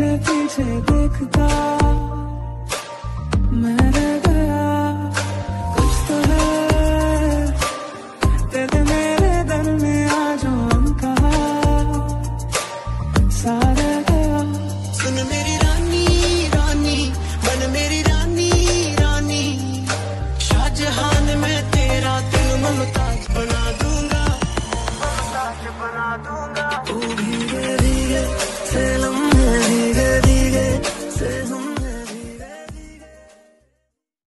पीछे देखता मैं रह गया। कुछ तो है तेरे मेरे दरमियां जो हम कहा सा रह गया। सुन मेरी